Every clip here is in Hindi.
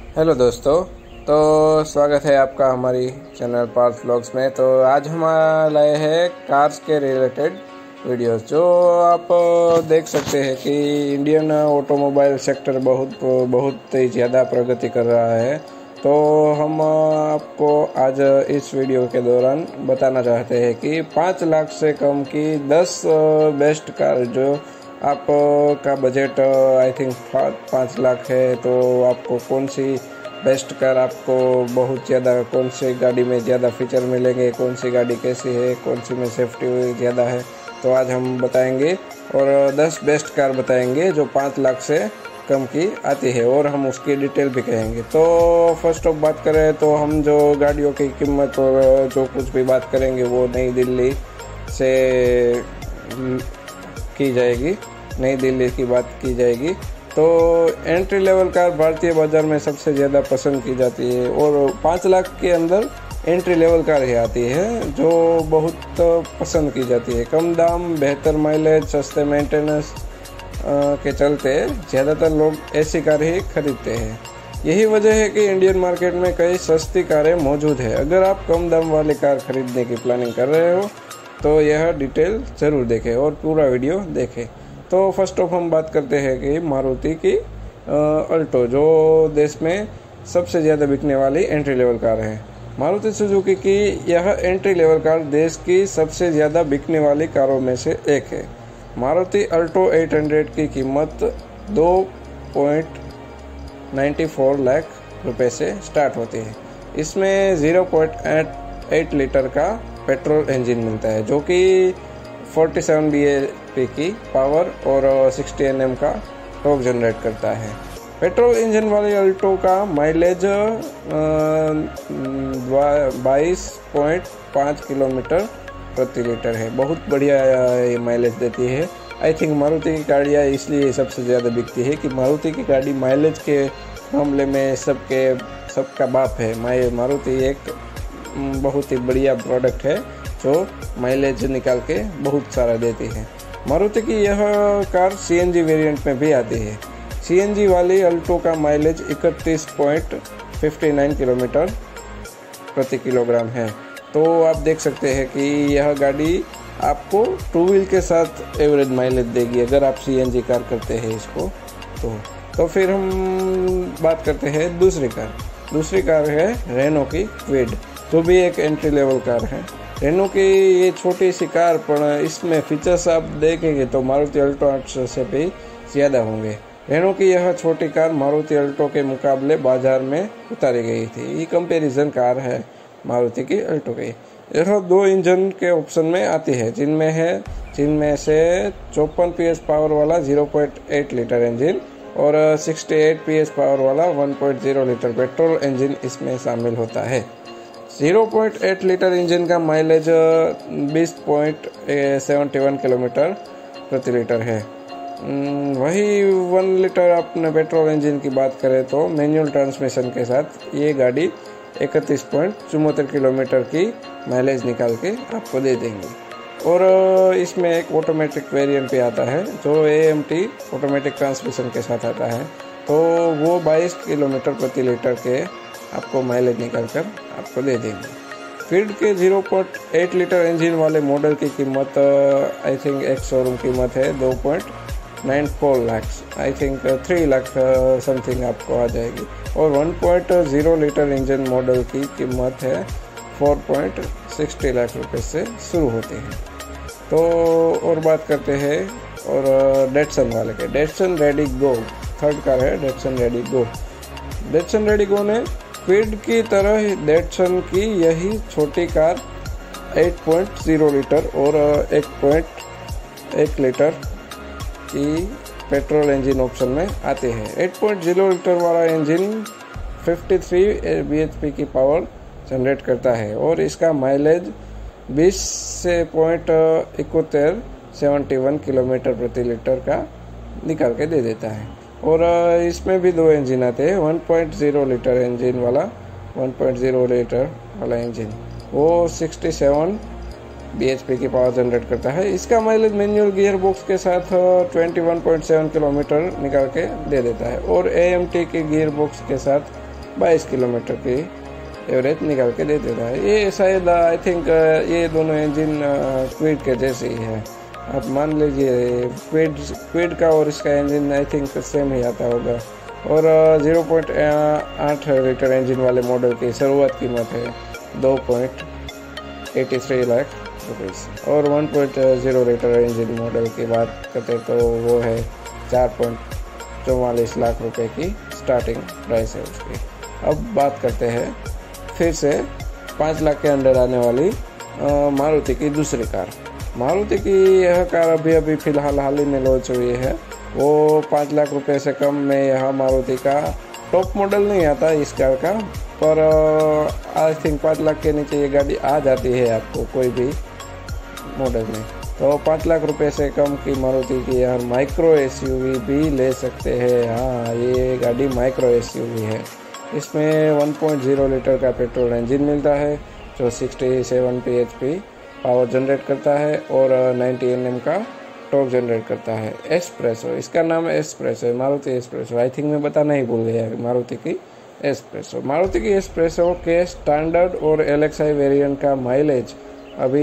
हेलो दोस्तों। तो स्वागत है आपका हमारी चैनल पार्थ व्लॉग्स में। तो आज हम लाए हैं कार्स के रिलेटेड वीडियोस। जो आप देख सकते हैं कि इंडियन ऑटोमोबाइल सेक्टर बहुत ही ज़्यादा प्रगति कर रहा है। तो हम आपको आज इस वीडियो के दौरान बताना चाहते हैं कि 5 लाख से कम की 10 बेस्ट कार, जो आप का बजट आई थिंक 5 लाख है, तो आपको कौन सी बेस्ट कार, आपको बहुत ज़्यादा कौन सी गाड़ी में ज़्यादा फीचर मिलेंगे, कौन सी गाड़ी कैसी है, कौन सी में सेफ्टी ज़्यादा है, तो आज हम बताएंगे। और 10 बेस्ट कार बताएंगे जो 5 लाख से कम की आती है, और हम उसकी डिटेल भी कहेंगे। तो फर्स्ट ऑफ बात करें तो हम जो गाड़ियों की कीमत और जो कुछ भी बात करेंगे वो नई दिल्ली से की जाएगी, नई दिल्ली की बात की जाएगी। तो एंट्री लेवल कार भारतीय बाजार में सबसे ज़्यादा पसंद की जाती है, और 5 लाख के अंदर एंट्री लेवल कार ही आती है जो बहुत पसंद की जाती है। कम दाम, बेहतर माइलेज, सस्ते मेंटेनेंस के चलते ज़्यादातर लोग ऐसी कार ही खरीदते हैं। यही वजह है कि इंडियन मार्केट में कई सस्ती कारें मौजूद है। अगर आप कम दाम वाली कार खरीदने की प्लानिंग कर रहे हो तो यह डिटेल ज़रूर देखें और पूरा वीडियो देखें। तो फर्स्ट ऑफ हम बात करते हैं कि मारुति की अल्टो, जो देश में सबसे ज़्यादा बिकने वाली एंट्री लेवल कार है। मारुति सुजुकी की यह एंट्री लेवल कार देश की सबसे ज़्यादा बिकने वाली कारों में से एक है। मारुति अल्टो 800 की कीमत 2.94 लाख रुपए से स्टार्ट होती है। इसमें 0.8 लीटर का पेट्रोल इंजन मिलता है, जो कि 47 bhp की पावर और 60 Nm का टॉर्क जनरेट करता है। पेट्रोल इंजन वाली अल्टो का माइलेज 22.5 किलोमीटर प्रति लीटर है। बहुत बढ़िया ये माइलेज देती है। आई थिंक मारुति की गाड़ियाँ इसलिए सबसे ज़्यादा बिकती है कि मारुति की गाड़ी माइलेज के मामले में सबका बाप है। मारुति एक बहुत ही बढ़िया प्रोडक्ट है जो माइलेज निकाल के बहुत सारा देती है। मारुति की यह कार CNG वेरिएंट में भी आती है। CNG वाली अल्टो का माइलेज 31.59 किलोमीटर प्रति किलोग्राम है। तो आप देख सकते हैं कि यह गाड़ी आपको 2 व्हील के साथ एवरेज माइलेज देगी अगर आप CNG कार करते हैं इसको। तो फिर हम बात करते हैं दूसरी कार है रेनो की क्विड, जो भी एक एंट्री लेवल कार है। रेनो की ये छोटी सी कार, पर इसमें फीचर्स आप देखेंगे तो मारुति अल्टो 800 से भी ज़्यादा होंगे। रेनो की यह छोटी कार मारुति अल्टो के मुकाबले बाजार में उतारी गई थी। ये कंपैरिजन कार है मारुति की अल्टो की। यह 2 इंजन के ऑप्शन में आती है, जिनमें से 54 PS पावर वाला 0.8 लीटर इंजन और 68 PS पावर वाला 1.0 लीटर पेट्रोल इंजन इसमें शामिल होता है। 0.8 लीटर इंजन का माइलेज 20.71 किलोमीटर प्रति लीटर है। वही 1 लीटर अपने पेट्रोल इंजन की बात करें तो मैनुअल ट्रांसमिशन के साथ ये गाड़ी 31.74 किलोमीटर की माइलेज निकाल के आपको दे देंगी। और इसमें एक ऑटोमेटिक वेरिएंट भी आता है जो AMT ऑटोमेटिक ट्रांसमिशन के साथ आता है। तो वो 22 किलोमीटर प्रति लीटर के आपको माइलेज निकाल कर आपको दे देंगे। क्विड के 0.8 लीटर इंजन वाले मॉडल की कीमत आई थिंक एक शोरूम कीमत है 2.94 lakh, I think 3 lakh something आपको आ जाएगी। और 1.0 लीटर इंजन मॉडल की कीमत है 4.60 लाख रुपए से शुरू होती है। तो और बात करते हैं और डेटसन वाले के। Datsun ready go third car है। डेटसन रेडी गो ने क्विड की तरह डेटसन की यही छोटी कार 8.0 लीटर और 1.1 लीटर की पेट्रोल इंजन ऑप्शन में आते हैं। 8.0 लीटर वाला इंजन 53 bhp की पावर जनरेट करता है और इसका माइलेज 20 से 71 किलोमीटर प्रति लीटर का निकाल के दे देता है। और इसमें भी 2 इंजन आते हैं। 1.0 लीटर इंजन वाला 1.0 लीटर वाला इंजन वो 67 bhp की पावर जनरेट करता है। इसका माइलेज मैनुअल गियर बॉक्स के साथ 21.7 किलोमीटर निकाल के दे देता है और AMT के गियर बॉक्स के साथ 22 किलोमीटर की एवरेज निकाल के दे देता है। ये शायद आई थिंक ये दोनों इंजन क्विड के जैसे ही है। आप मान लीजिए क्विड का और इसका इंजन आई थिंक सेम ही आता होगा। और 0.8 लीटर इंजन वाले मॉडल की शुरुआत कीमत है 2.83 लाख रुपीज़। और 1.0 लीटर इंजन मॉडल की बात करते तो वो है 4.44 लाख रुपए की स्टार्टिंग प्राइस है उसकी। अब बात करते हैं फिर से 5 लाख के अंडर आने वाली मारुति की दूसरी कार। मारुति की यह कार अभी फ़िलहाल हाल ही में लॉन्च हुई है। वो 5 लाख रुपए से कम में यह मारुति का टॉप मॉडल नहीं आता इस कार का, पर आई थिंक 5 लाख के नीचे ये गाड़ी आ जाती है आपको कोई भी मॉडल में। तो 5 लाख रुपए से कम की मारुति की यह माइक्रो एसयूवी भी ले सकते हैं। हाँ, ये गाड़ी माइक्रो एसयूवी है। इसमें 1.0 लीटर का पेट्रोल इंजन मिलता है जो 67 php पावर जनरेट करता है और 90 Nm का टॉर्क जनरेट करता है। एस्प्रेसो, इसका नाम एस्प्रेसो है, मारुति एस्प्रेसो। आई थिंक मैं बताना ही भूल गया मारुति की एस्प्रेसो। मारुति की एस्प्रेसो के स्टैंडर्ड और LXI वेरिएंट का माइलेज अभी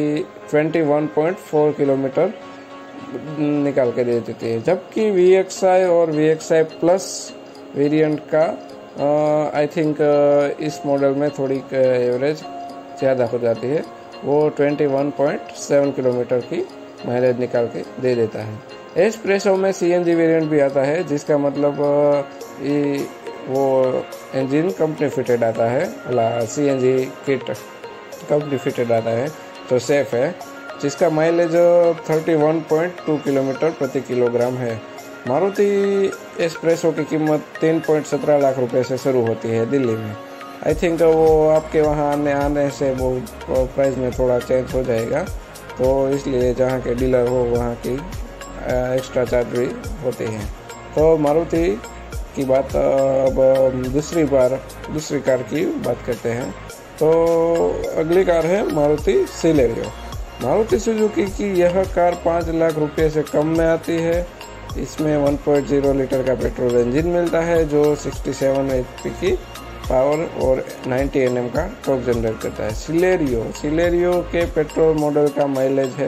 21.4 किलोमीटर निकाल के दे देती है, जबकि VXI और VXI प्लस वेरिएंट का आई थिंक इस मॉडल में थोड़ी एवरेज ज़्यादा हो जाती है। वो 21.7 किलोमीटर की माइलेज निकाल के दे देता है। एस्प्रेसो में CNG वेरिएंट भी आता है, जिसका मतलब वो इंजन कंपनी फिटेड आता है, CNG किट कंपनी फिटेड आता है तो सेफ है, जिसका माइलेज 31.2 किलोमीटर प्रति किलोग्राम है। मारुति एस्प्रेसो की कीमत 3.17 लाख रुपए से शुरू होती है दिल्ली में। आई थिंक वो आपके वहाँ आने से वो प्राइस में थोड़ा चेंज हो जाएगा, तो इसलिए जहाँ के डीलर हो वहाँ की एक्स्ट्रा चार्ज भी होती हैं। तो मारुति की बात अब दूसरी कार की बात करते हैं। तो अगली कार है मारुति सिलेरियो। मारुति सुजुकी की यह कार 5 लाख रुपये से कम में आती है। इसमें 1.0 लीटर का पेट्रोल इंजन मिलता है जो 67 HP की पावर और 90 Nm का टॉर्क जनरेट करता है। सिलेरियो के पेट्रोल मॉडल का माइलेज है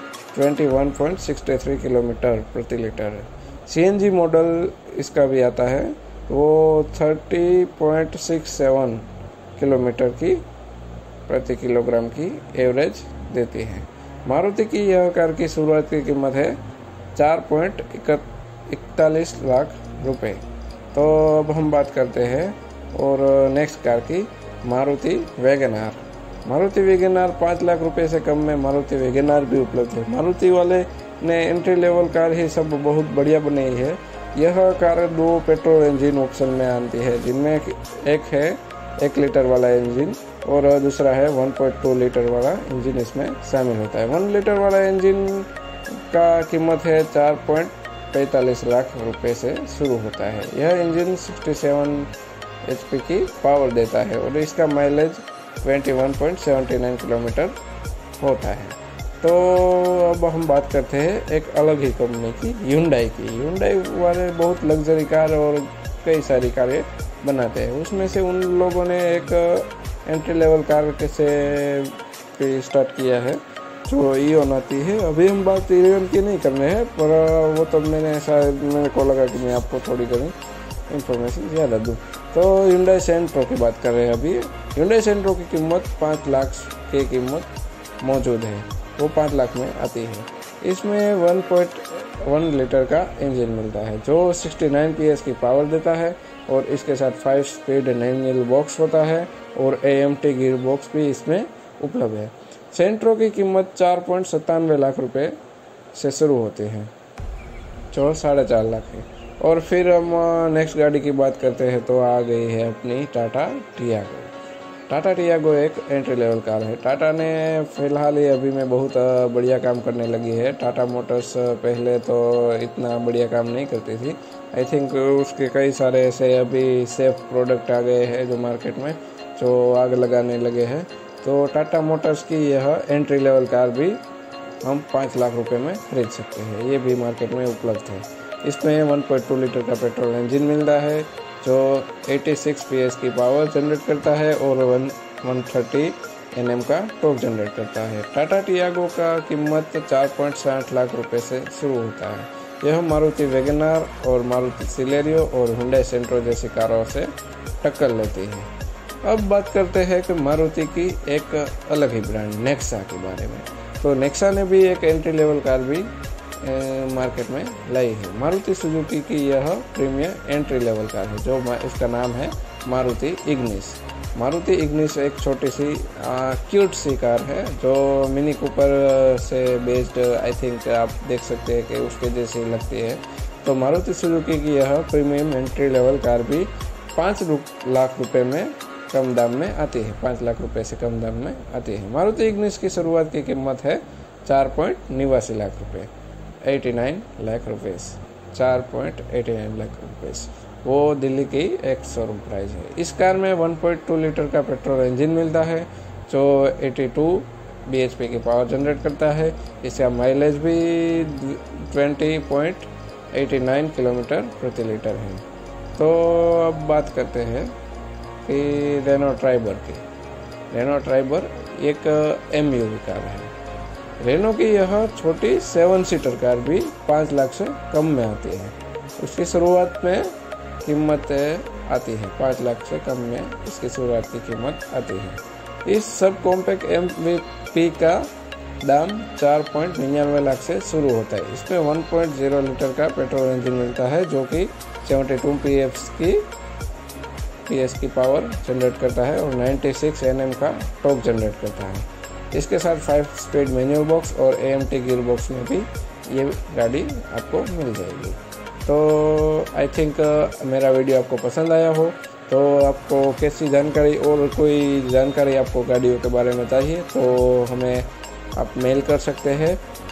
21.63 किलोमीटर प्रति लीटर। CNG मॉडल इसका भी आता है, वो 30.67 किलोमीटर की प्रति किलोग्राम की एवरेज देती है। मारुति की यह कार की शुरुआत की कीमत है 4.41 लाख रुपए। तो अब हम बात करते हैं और नेक्स्ट कार की, मारुति वैगन-आर। मारुति वैगन-आर 5 लाख रुपए से कम में मारुति वैगन-आर भी उपलब्ध है। मारुति वाले ने एंट्री लेवल कार ही सब बहुत बढ़िया बनाई है। यह कार 2 पेट्रोल इंजन ऑप्शन में आती है, जिनमें एक है 1 लीटर वाला इंजन और दूसरा है 1.2 लीटर वाला इंजन इसमें शामिल होता है। 1 लीटर वाला इंजन का कीमत है 4.45 लाख रुपए से शुरू होता है। यह इंजन 67 HP की पावर देता है और इसका माइलेज 21.79 किलोमीटर होता है। तो अब हम बात करते हैं एक अलग ही कंपनी की, Hyundai की। Hyundai वाले बहुत लग्जरी कार और कई सारी कारें बनाते हैं। उसमें से उन लोगों ने एक एंट्री लेवल कार से स्टार्ट किया है जो ईओन आती है। अभी हम बात ईओन की नहीं करने हैं, पर वो तो मेरे को लगा कि मैं आपको थोड़ी कहीं इंफॉर्मेशन ज़्यादा दूँ। तो Hyundai Santro की बात कर रहे हैं अभी। Hyundai Santro की कीमत 5 लाख की कीमत मौजूद है, वो 5 लाख में आती है। इसमें 1.1 लीटर का इंजन मिलता है जो 69 PS की पावर देता है और इसके साथ 5 स्पीड मैनुअल बॉक्स होता है और AMT गियर बॉक्स भी इसमें उपलब्ध है। सेंट्रो की कीमत 4.97 लाख रुपए से शुरू होती है, जो 4.5 लाख है। और फिर हम नेक्स्ट गाड़ी की बात करते हैं तो आ गई है अपनी टाटा टियागो। टाटा टियागो एक एंट्री लेवल कार है। टाटा ने फिलहाल ही अभी में बहुत बढ़िया काम करने लगी है। टाटा मोटर्स पहले तो इतना बढ़िया काम नहीं करती थी। आई थिंक उसके कई सारे ऐसे अभी सेफ प्रोडक्ट आ गए हैं जो मार्केट में जो आग लगाने लगे हैं। तो टाटा मोटर्स की यह एंट्री लेवल कार भी हम 5 लाख रुपए में खरीद सकते हैं। ये भी मार्केट में उपलब्ध है। इसमें 1.2 लीटर का पेट्रोल इंजन मिलता है जो 86 PS की पावर जनरेट करता है और 130 Nm का टॉर्क जनरेट करता है। टाटा टियागो का कीमत 4.60 लाख रुपए से शुरू होता है। यह मारुति वैगनआर और मारुति सिलेरियो और हुंडई सेंट्रो जैसी कारों से टक्कर लेती है। अब बात करते हैं कि मारुति की एक अलग ही ब्रांड नेक्सा के बारे में। तो नेक्सा ने भी एक एंट्री लेवल कार भी मार्केट में लाई है। मारुति सुजुकी की यह प्रीमियम एंट्री लेवल कार है, जो इसका नाम है मारुति इग्निस। मारुति इग्निस एक छोटी सी क्यूट सी कार है जो मिनी कूपर से बेस्ड, आई थिंक आप देख सकते हैं कि उसके जैसी लगती है। तो मारुति सुजुकी की यह प्रीमियम एंट्री लेवल कार भी 5 लाख रुपए में कम दाम में आती है, 5 लाख रुपए से कम दाम में आती है। मारुति इग्निस की शुरुआत की कीमत है 4.89 लाख रुपए, 89 लाख रुपए, 4.89 लाख रुपए। वो दिल्ली की एक शोरूम प्राइस है। इस कार में 1.2 लीटर का पेट्रोल इंजन मिलता है जो 82 bhp की पावर जनरेट करता है। इसका माइलेज भी 20.89 किलोमीटर प्रति लीटर है। तो अब बात करते हैं कि रेनो ट्राइबर की। रेनो ट्राइबर एक MUV कार है। रेनो की यह छोटी 7 सीटर कार भी 5 लाख से कम में आती है। उसकी शुरुआत में कीमत आती है 5 लाख से कम में इसकी शुरुआत की कीमत आती है। इस सब कॉम्पैक्ट MVP का दाम 4.99 लाख से शुरू होता है। इसमें 1.0 लीटर का पेट्रोल इंजन मिलता है जो कि 72 PS की पावर जनरेट करता है और 96 Nm का टॉर्क जनरेट करता है। इसके साथ 5 स्पीड मैनुअल बॉक्स और AMT गियर बॉक्स में भी ये गाड़ी आपको मिल जाएगी। तो आई थिंक मेरा वीडियो आपको पसंद आया हो। तो आपको कैसी जानकारी और कोई जानकारी आपको गाड़ियों के बारे में चाहिए तो हमें आप मेल कर सकते हैं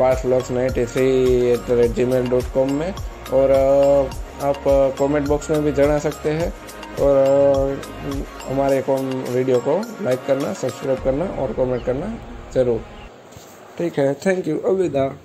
parthvlogs93@gmail.com में, और आप कमेंट बॉक्स में भी जता सकते हैं। और हमारे वीडियो को लाइक करना, सब्सक्राइब करना और कमेंट करना ज़रूर। ठीक है, थैंक यू, अलविदा।